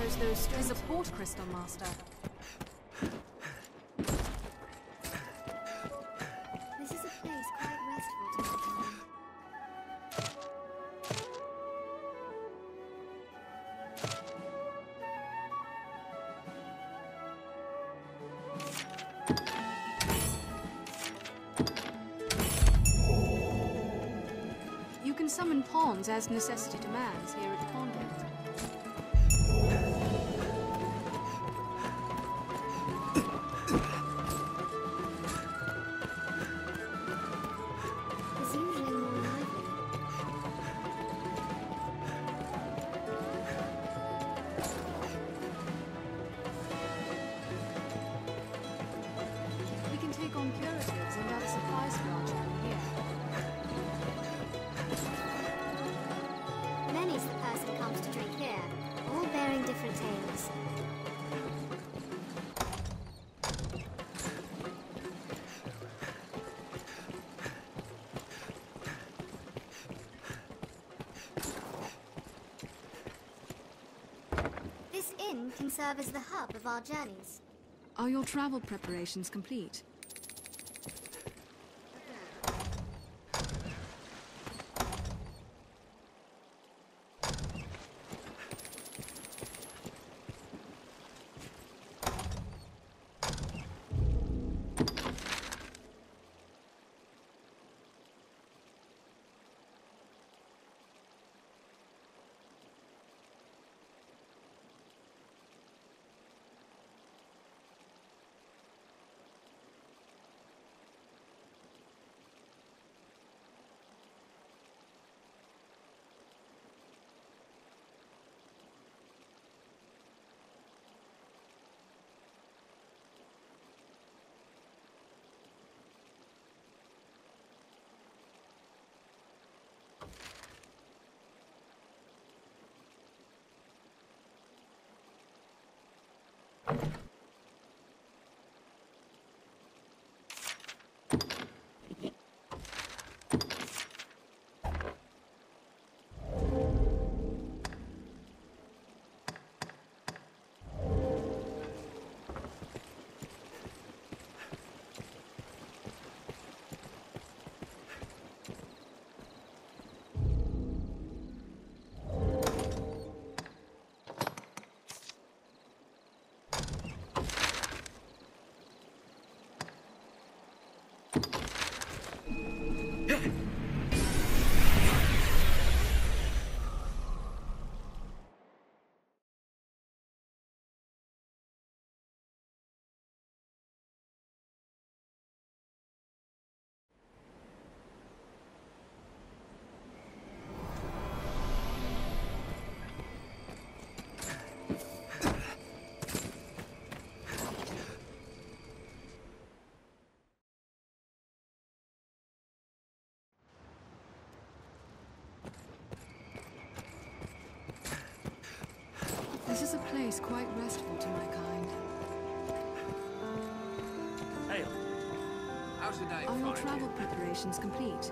follows those stones. There's a port crystal, Master. This is a place quite restful to my time. You can summon pawns as necessity demands here at the convent. It's usually more lively. We can take on curatives and other supplies for our journey here. Many's the person comes to drink here, all bearing different tales. This inn can serve as the hub of our journeys. Are your travel preparations complete? This is a place quite restful to my kind. Hail. How's the day? Are your Fine, travel dear. preparations complete?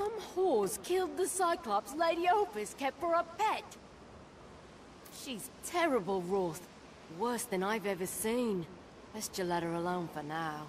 Some whores killed the Cyclops Lady Opus kept for a pet. She's terrible, Roth. Worse than I've ever seen. Best you let her alone for now.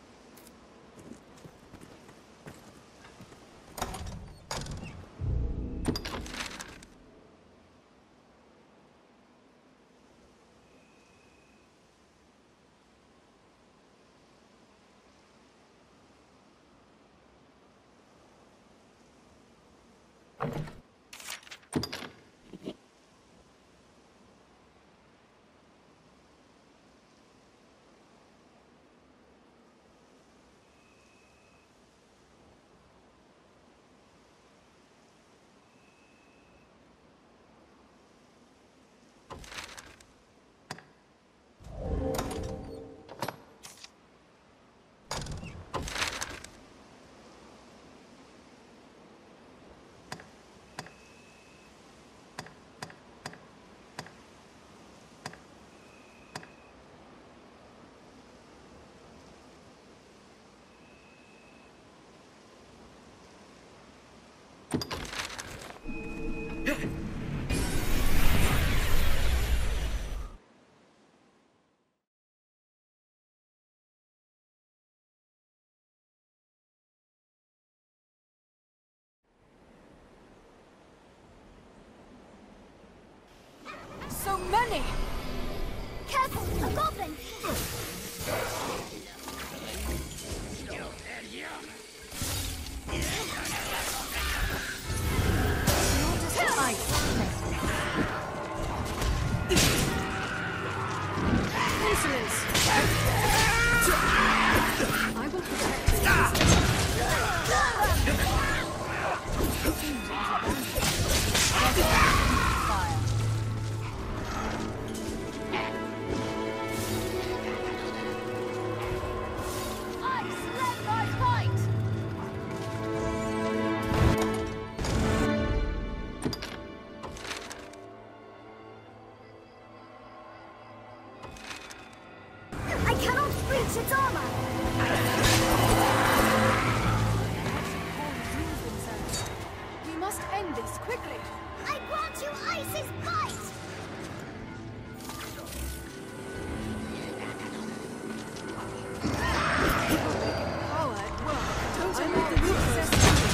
So many! Careful! A goblin! Insolence! I will protect I cannot breach its armor! We must end this quickly. I grant you Ice's bite! Power at work. Don't I allow will the do weakness.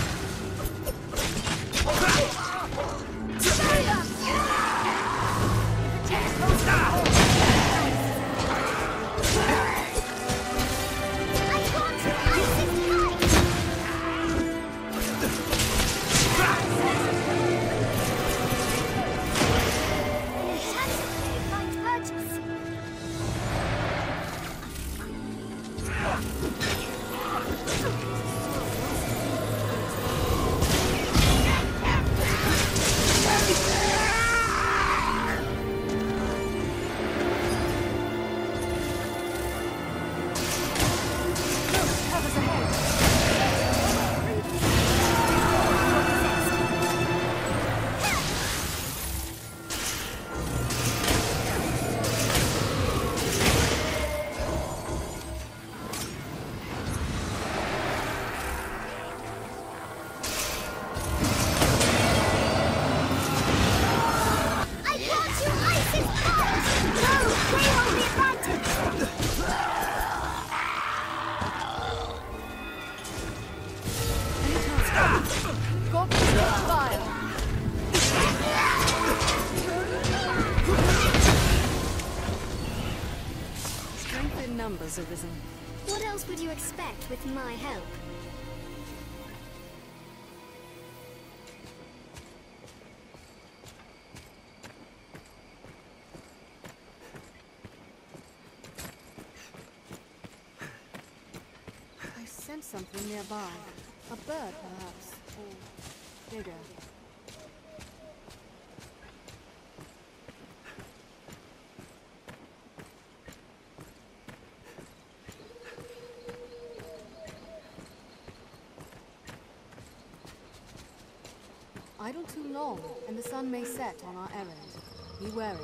I grant you Ice's bite! Enchanted blade finds urgency. Covers ahead. I grant you Ice's bite! No! They hold the advantage! Goblins on fire. strength in numbers arisen. What else would you expect with my help? I sense something nearby. A bird, perhaps. Or bigger. Idle too long, and the sun may set on our errand. Be wary.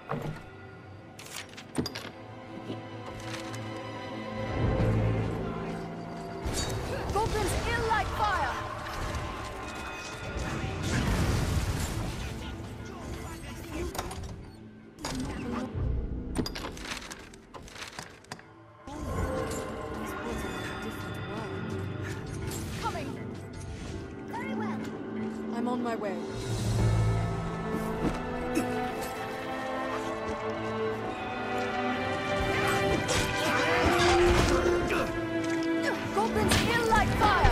Goblins ill like fire! These woods are like a different world. Coming! Very well. I'm on my way. Goblins ill like fire!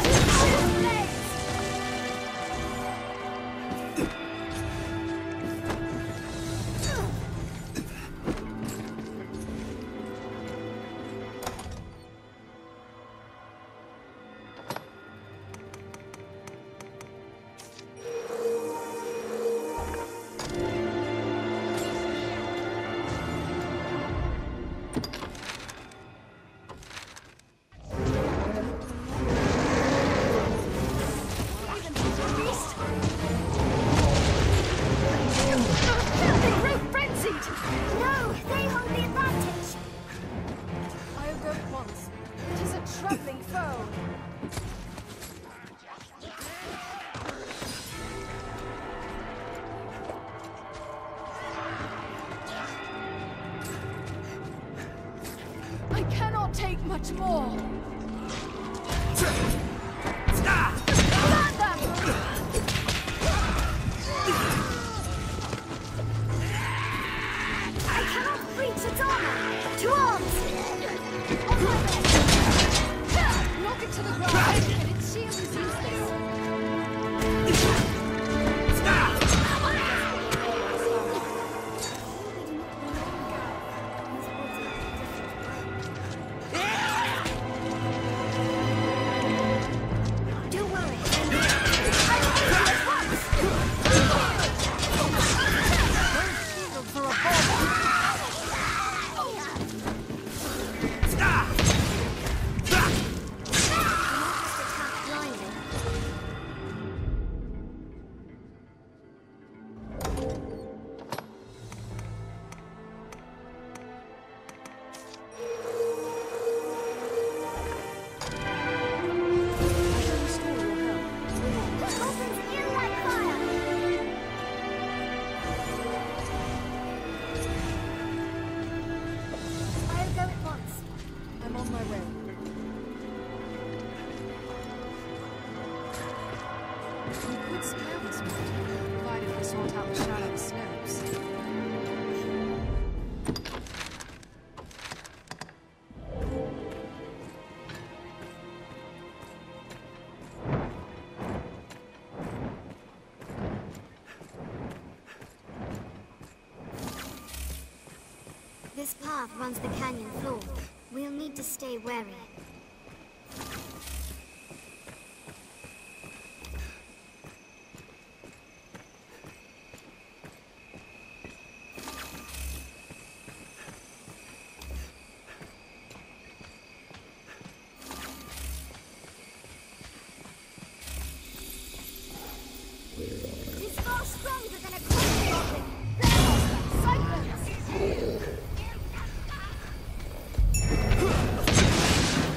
No, they hold the advantage. I'll go at once. It is a traveling foe. I cannot take much more. Burn them! I cannot reach its armor. To arms! On my way! Knock it to the ground, and its shield is useless. Don't worry. Shields are a bother. Blindly. I shall restore your health. Goblins ill like fire. I'll go at once. I'm on my way. We could spare this wood, provided we sort out the shallow slopes. This path runs the canyon floor. We'll need to stay wary. It is far stronger than a common goblin. Cyclones!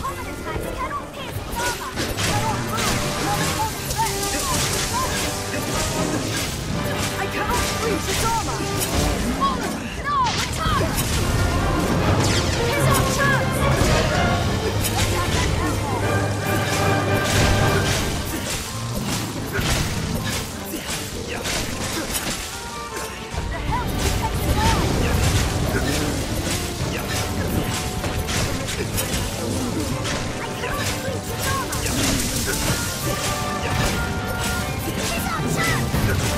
Common attacks cannot pierce its armor. Cannot move. I cannot reach its armor! No, attack! Here's our chance! The help protects it all! I cannot reach its armor! Here's our chance!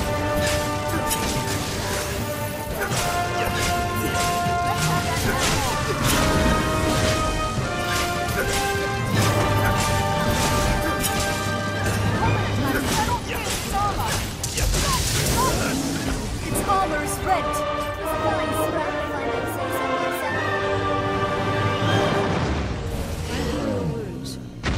Its armor is rent! Fine scrap, if I may say so myself. Wounds.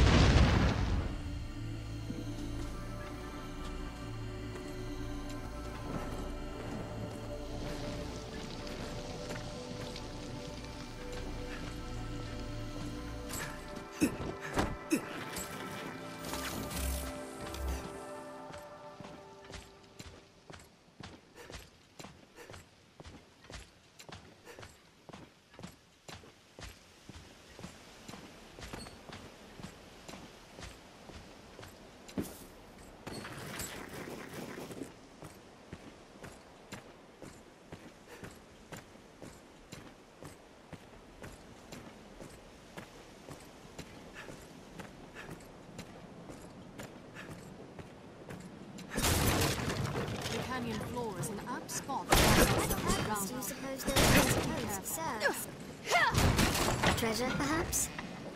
The canyon floor is an apt spot for ourselves What purpose around do you us. suppose those posts serve? Treasure, perhaps?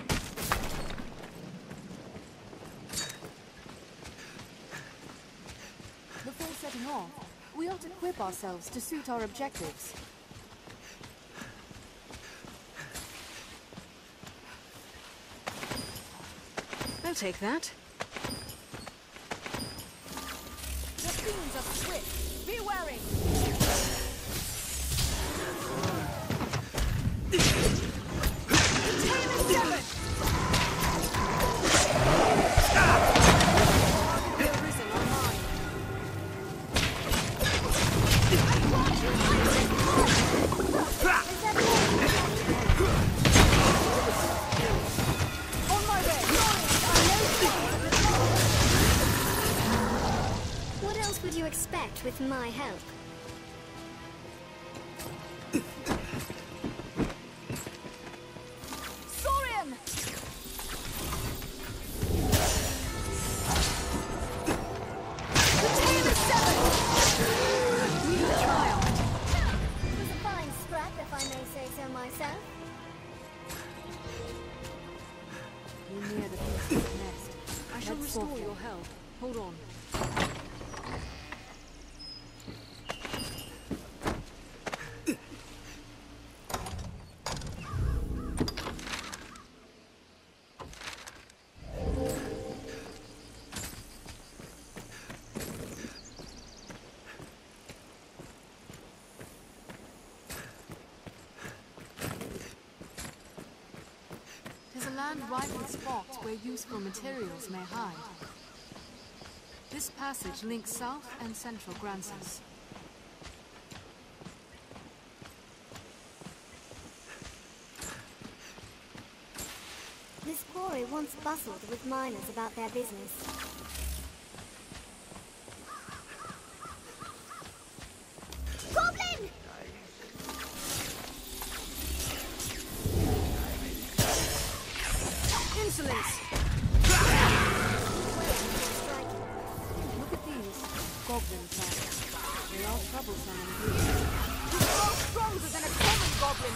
Before setting off, we ought to equip ourselves to suit our objectives. I'll take that. The fiends are swift. Be wary! What else would you expect with my help? Saurian! It was a fine scrap, if I may say so myself. You're near the beast's nest. I shall Let's restore walk your in. help. Hold on. Tis a land ripe with spots where useful materials may hide. This passage links South and Central Gransus. This quarry once bustled with miners about their business. Goblin! Insolence! Look at these goblin tracks. They are troublesome indeed. You're far stronger than a common goblin!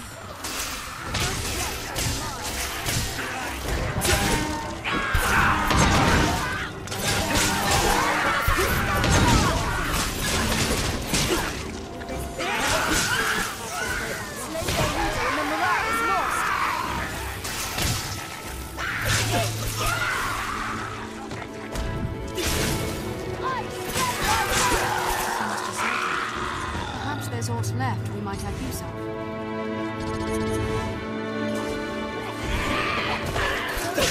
Perhaps there's aught left we might have use of.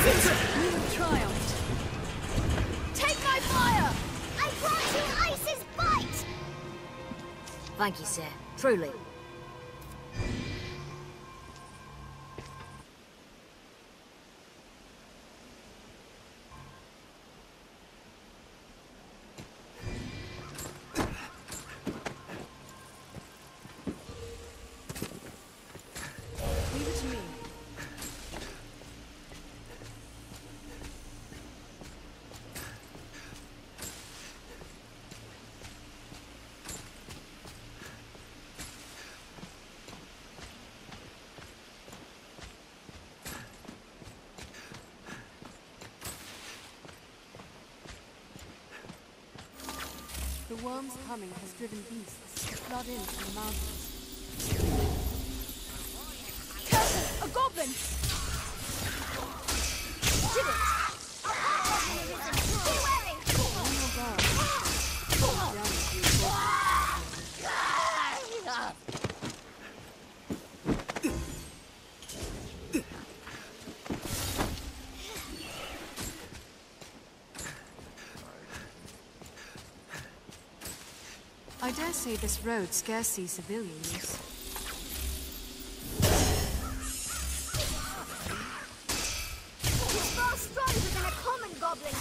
We have triumphed. Take my fire! I brought you Ice's bite! Thank you, sir. Truly. Leave it to me. The worm's coming has driven beasts to flood in from the mountains. Curtain! A goblin! Did it! On your guard. Young as you thought. I dare say this road scarce sees civilian use. He's far stronger than a common goblin.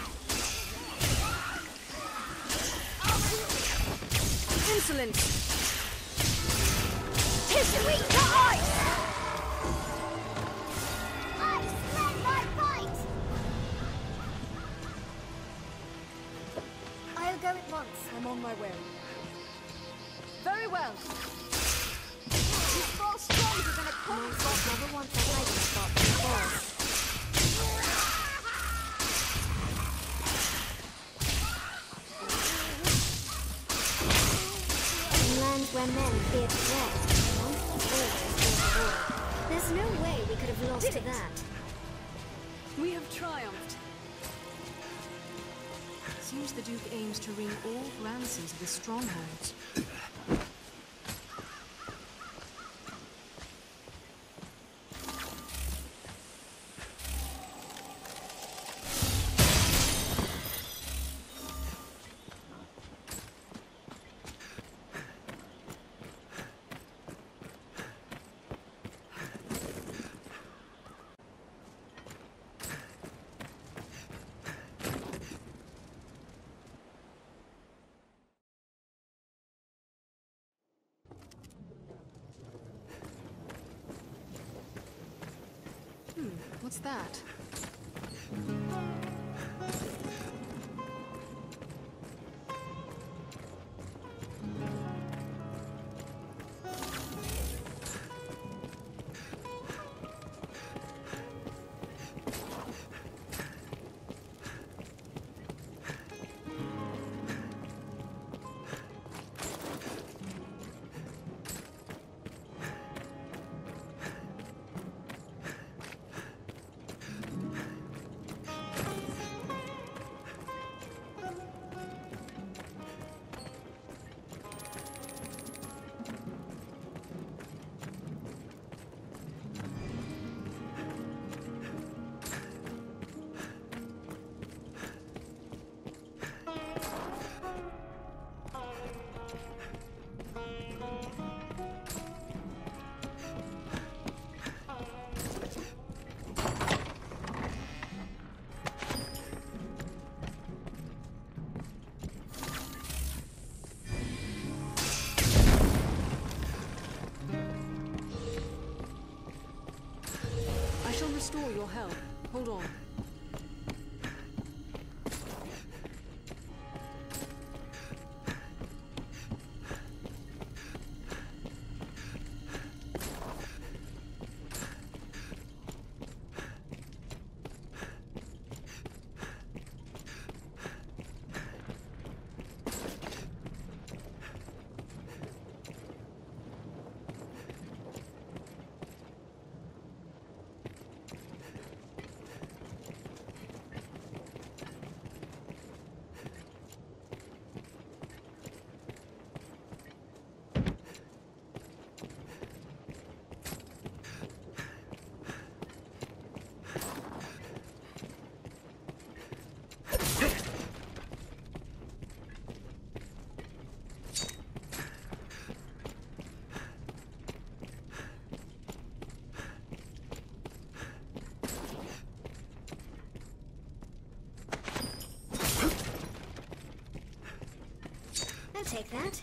Insolent! His weak to ice! Ice, lend my bite! I'll go at once. I'm on my way. Very well. He's far stronger than a common goblin. Never wants a hiding spot before. In lands where men fear to tread, monsters always fear the void. There's no way we could have lost to that. We have triumphed. Seems the Duke aims to wring all glances of the strongholds. What's that? Restore your health. Hold on. take that.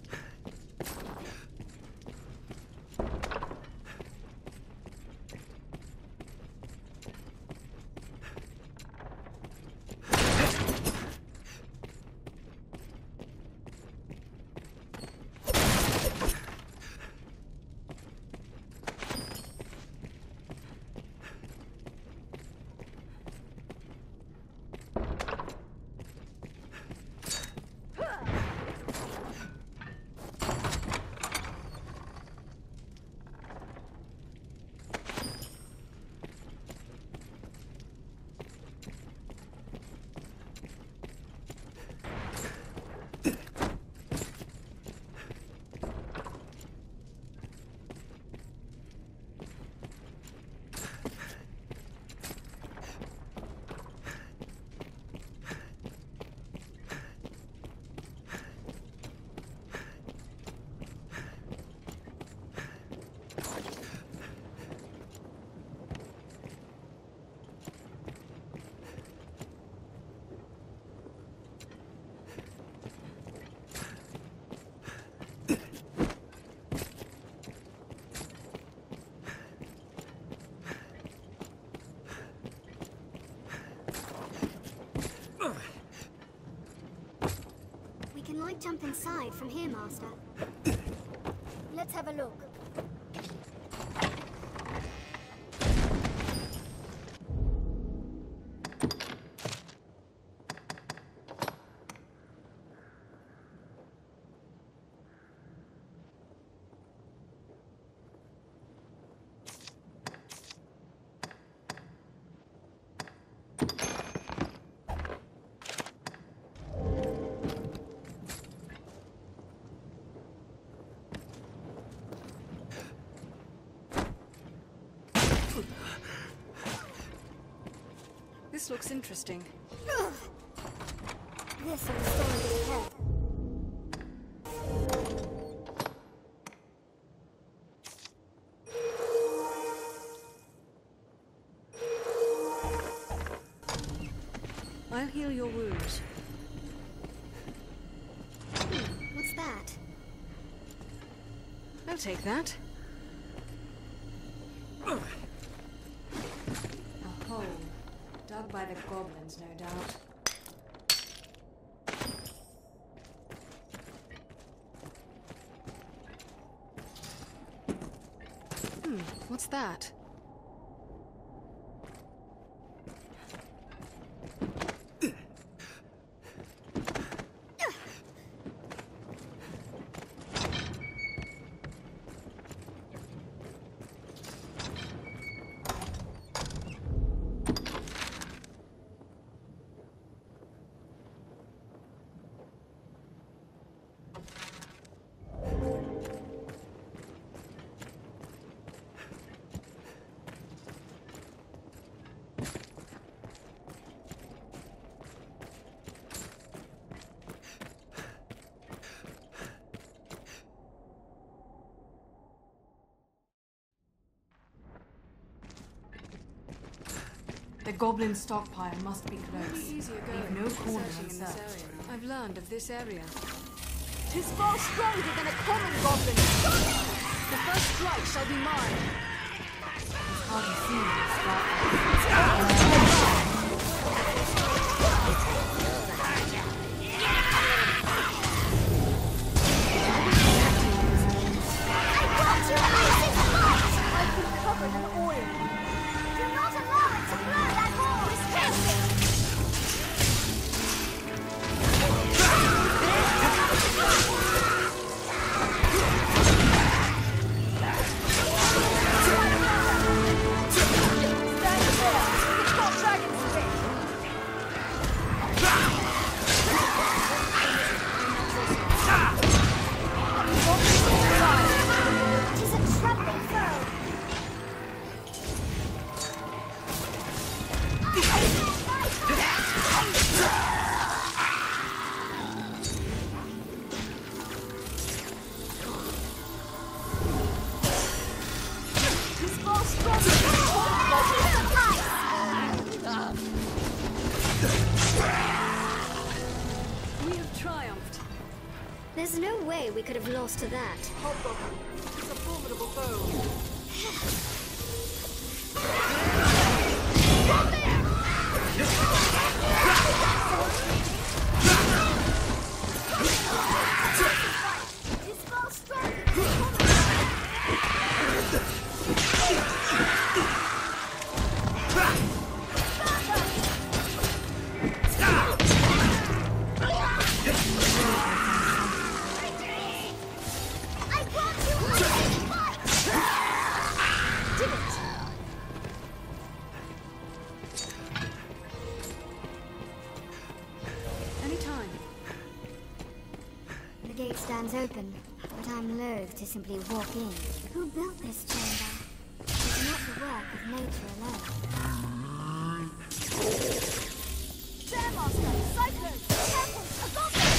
We can like jump inside from here, Master. Let's have a look. This looks interesting. This is going to be head. I'll heal your wounds. What's that? I'll take that. A hole. Dug by the goblins, no doubt. What's that? The goblin stockpile must be close. Leave no corner unsearched. I've learned of this area. 'Tis far stronger than a common goblin. The first strike shall be mine. It's hard to see in this dark. I've been covered in oil. Do not allow it to burn that hole! Stand There's no way we could have lost to that. Hobgoblin, it's a formidable foe. The gate stands open, but I'm loath to simply walk in. Who built this chamber? It's not the work of nature alone. Stairmaster! Cyclone! Temple! A goblin!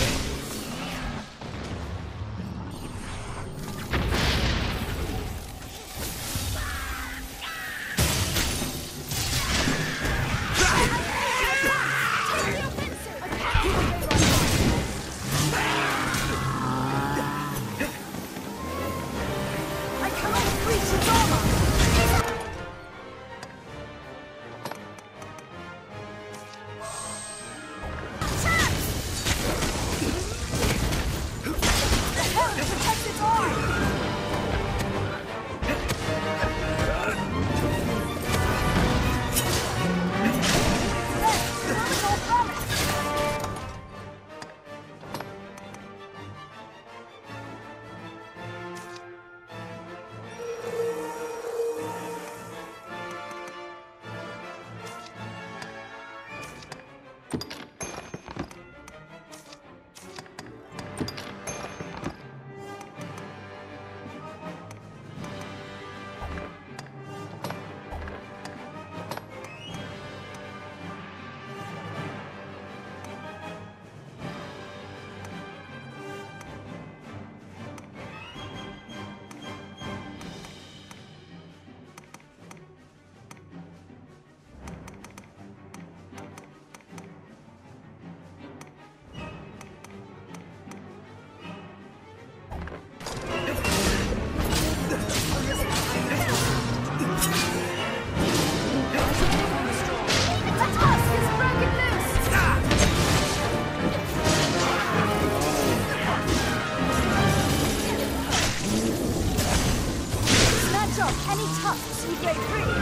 Any tusks you break free!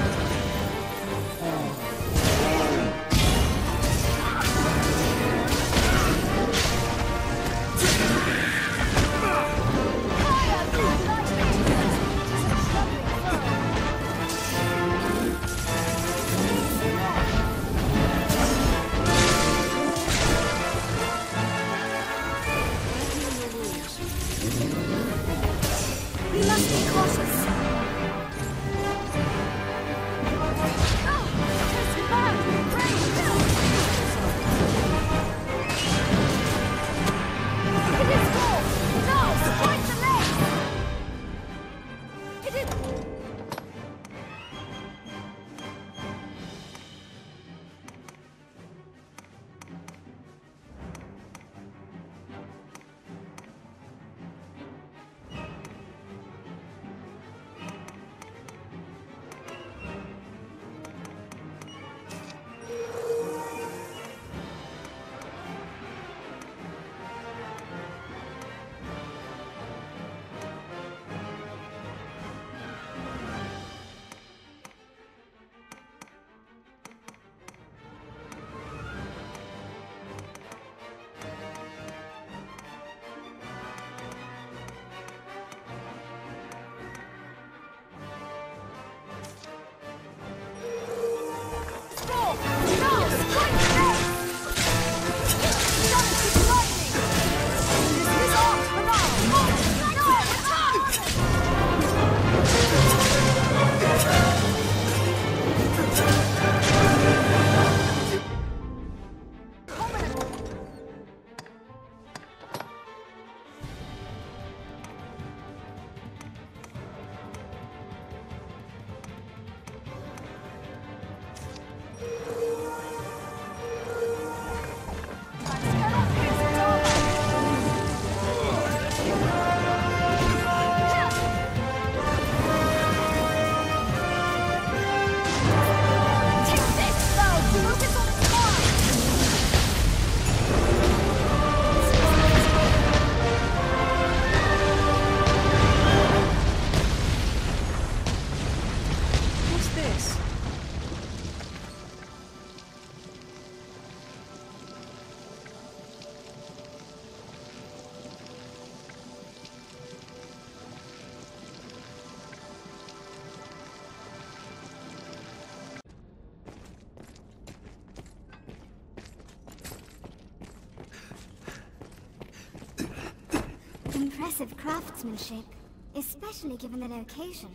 We must be cautious. impressive craftsmanship, especially given the location.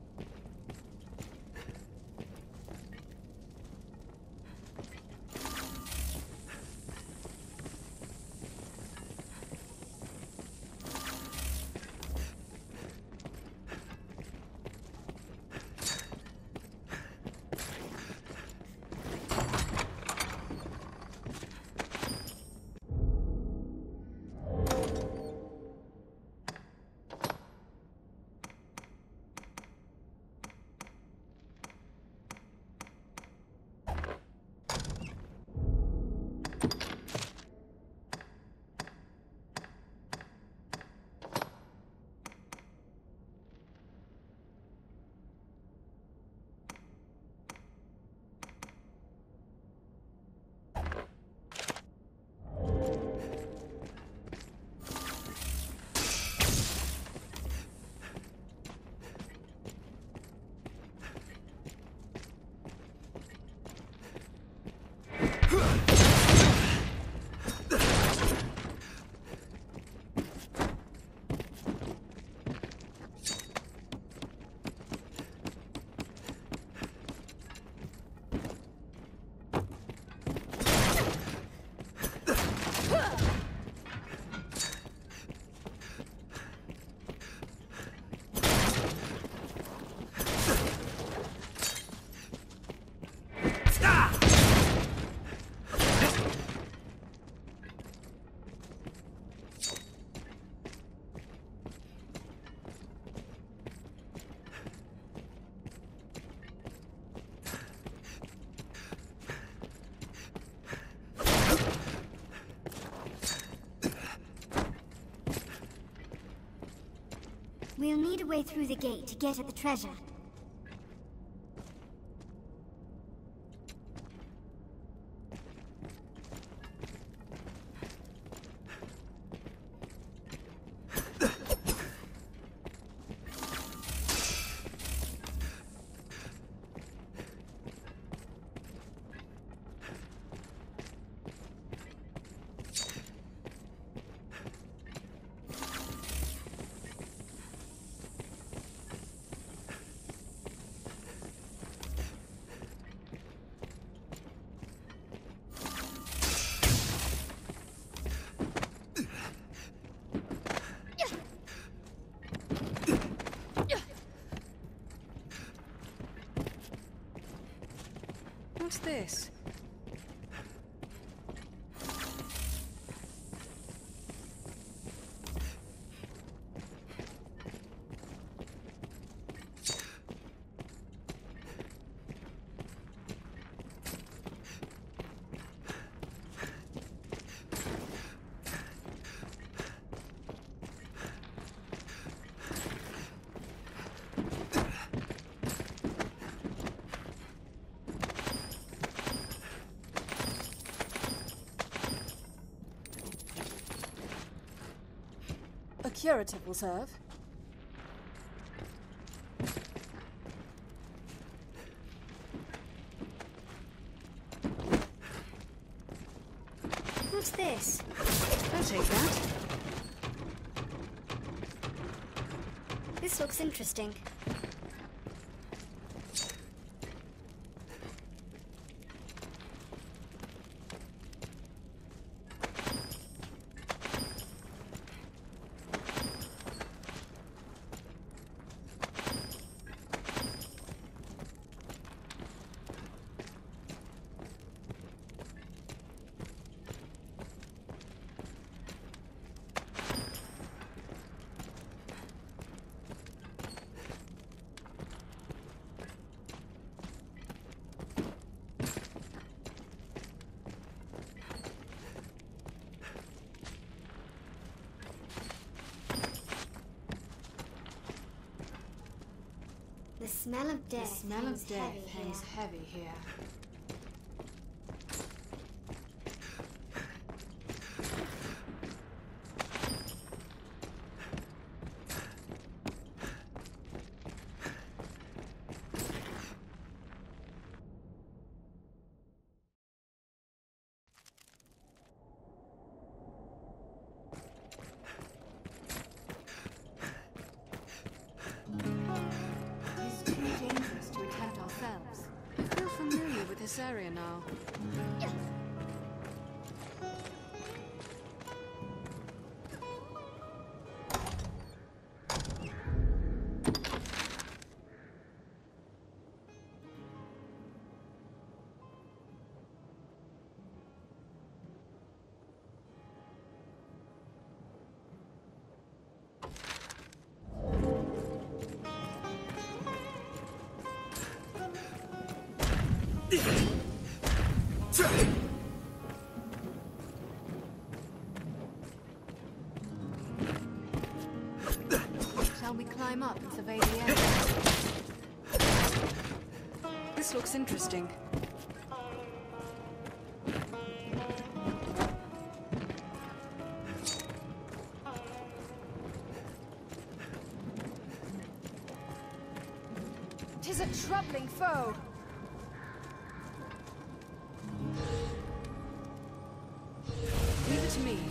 We'll need a way through the gate to get at the treasure. What's this? A curative will serve. What's this? I'll take that. This looks interesting. The smell of death. The smell of death hangs heavy here. this area now. Shall we climb up and survey the area? This looks interesting. Tis a troubling foe. Leave it to me.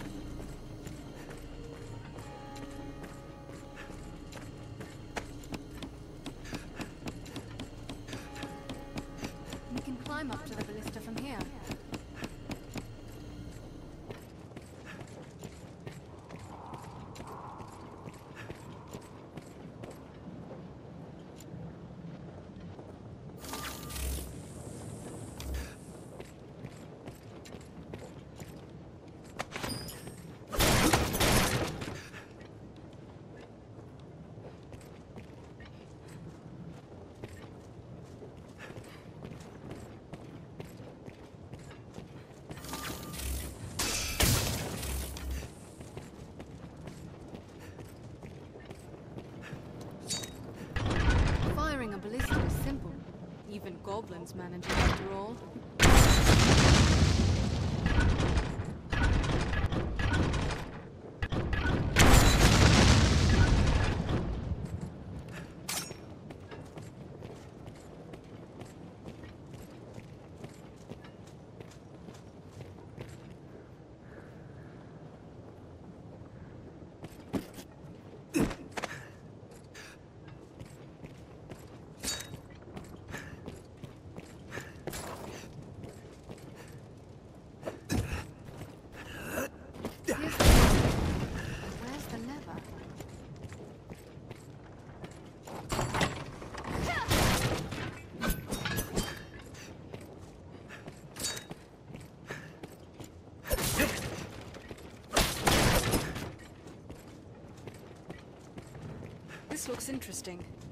We can climb up to the ballista from here. Firing a ballista is simple. Even goblins manage it after all. Where's the lever? This looks interesting.